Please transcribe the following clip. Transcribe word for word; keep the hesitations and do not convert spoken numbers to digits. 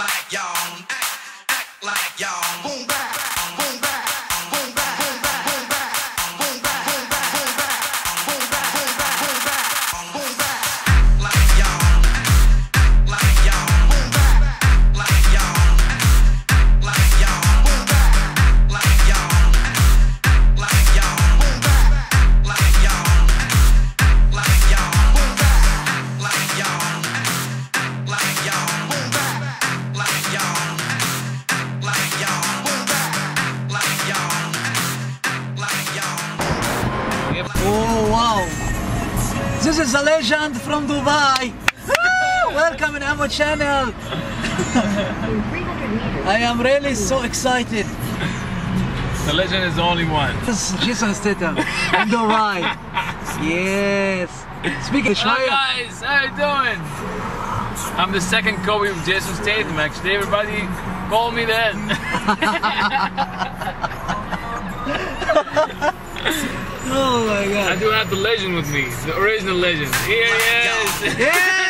Oh wow! This is a legend from Dubai! Welcome in our channel! I am really so excited! The legend is the only one. This is Jason Statham in Dubai! Yes! Speaking Hi guys, how you doing? I'm the second Kobe of Jason Statham actually. Everybody call me then. Oh my god! I do have the legend with me, the original legend. Here he is! Yeah!